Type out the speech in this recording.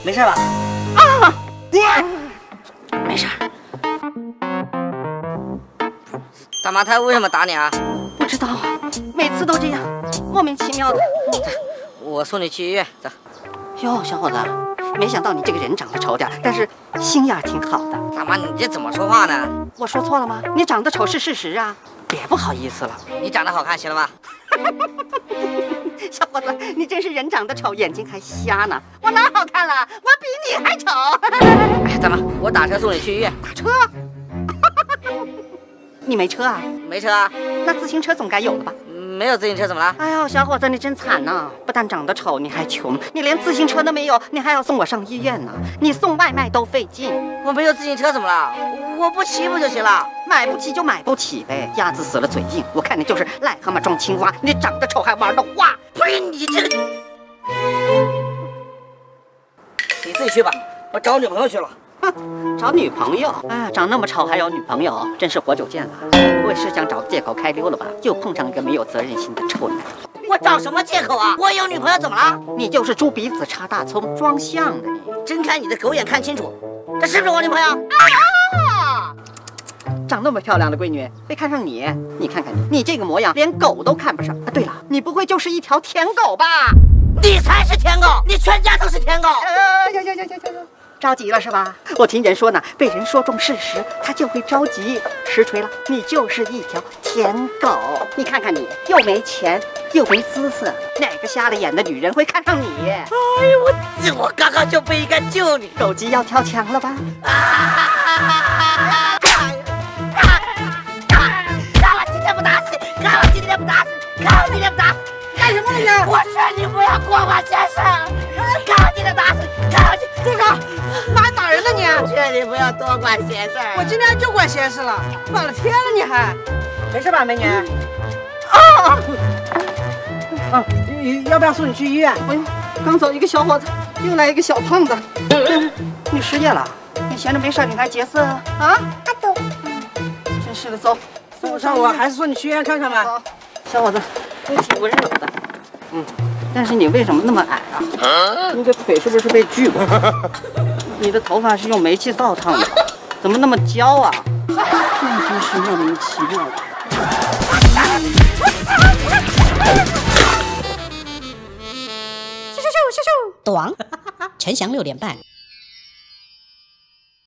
没事吧？ 啊，没事。 大妈，他为什么打你啊？ 不知道，每次都这样，莫名其妙的。 我送你去医院，走。 哟，小伙子，没想到你这个人长得丑点，但是心眼挺好的。 大妈，你这怎么说话呢？ 我说错了吗？你长得丑是事实啊，别不好意思了。 你长得好看，行了吧？ 小伙子，你真是人长得丑，眼睛还瞎呢。我哪好看了？我比你还丑。 哎，大妈，我打车送你去医院。 打车？你没车啊？ 没车啊？ 那自行车总该有了吧？ 没有自行车怎么了？ 哎呦，小伙子，你真惨呐！不但长得丑，你还穷，你连自行车都没有，你还要送我上医院呢。你送外卖都费劲。 我没有自行车怎么了？我不骑不就行了？ 买不起就买不起呗，鸭子死了嘴硬。我看你就是癞蛤蟆撞青蛙，你长得丑还玩得花。 呸！你这个，你自己去吧，我找女朋友去了。 哼，找女朋友？哎，长那么丑还有女朋友，真是活久见了。不会是想找借口开溜了吧？又碰上一个没有责任心的臭男人。 我找什么借口啊？我有女朋友怎么了？ 你就是猪鼻子插大葱，装像的你。 睁开你的狗眼看清楚，这是不是我女朋友？ 啊！长那么漂亮的闺女，会看上你？你看看你，你这个模样，连狗都看不上啊！对了，你不会就是一条舔狗吧？ 你才是舔狗，你全家都是舔狗！ 着急了是吧？我听人说呢，被人说中事实，他就会着急。实锤了，你就是一条舔狗。你看看你，又没钱，又没姿色，哪个瞎了眼的女人会看上你？ 哎呦，我刚刚就不应该救你。 狗急要跳墙了吧？ 看我今天不打死你！看我今天不打死你！看我今天不打死你！干什么你？我劝你不要过管先生！看我今天打死你！看我今住手！哪打人呢你？ 我劝你不要多管闲事。 我今天就管闲事了，反了天了你还？没事吧，美女？要不要送你去医院？ 哎呦，刚走一个小伙子，又来一个小胖子。你失业了？你闲着没事你来劫色啊？啊？真是的，走。 送不上我还是送你去医院看看吧。 好，小伙子，你挺温柔的。但是你为什么那么矮啊？你的腿是不是被锯过？你的头发是用煤气灶烫的，怎么那么焦啊？真是莫名其妙。 短，陈翔6点半。